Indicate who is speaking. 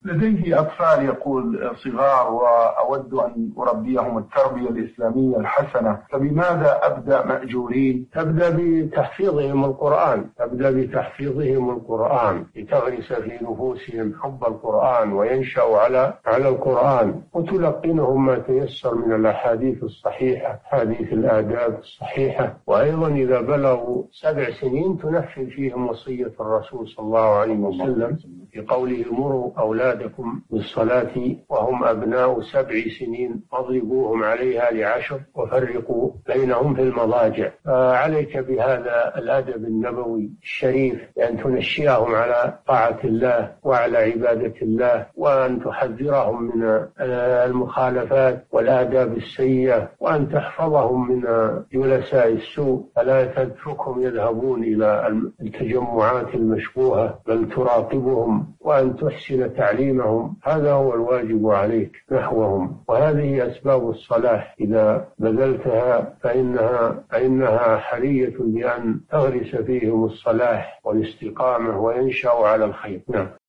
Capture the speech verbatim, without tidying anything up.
Speaker 1: لديه أطفال يقول صغار وأود أن أربيهم التربية الإسلامية الحسنة، فبماذا أبدأ مأجورين؟
Speaker 2: تبدأ بتحفيظهم القرآن تبدأ بتحفيظهم القرآن لتغرس في نفوسهم حب القرآن وينشأوا على على القرآن، وتلقنهم ما تيسر من الأحاديث الصحيحة، حديث الآداب الصحيحة. وأيضا إذا بلغوا سبع سنين تنفذ فيهم وصية الرسول صلى الله عليه وسلم في قوله: مروا أولادكم بالصلاة وهم أبناء سبع سنين واضربوهم عليها لعشر وفرقوا بينهم في المضاجع. فعليك بهذا الأدب النبوي الشريف، بأن تنشئهم على طاعة الله وعلى عبادة الله، وأن تحذرهم من المخالفات والآداب السيئة، وأن تحفظهم من جلساء السوء، فلا تتركهم يذهبون إلى التجمعات المشبوهة، بل تراقبهم وأن تحسن تعليمهم. هذا هو الواجب عليك نحوهم، وهذه أسباب الصلاح إذا بذلتها فإنها, فإنها حرية بأن تغرس فيهم الصلاح والاستقامة وينشأوا على الخير. نعم.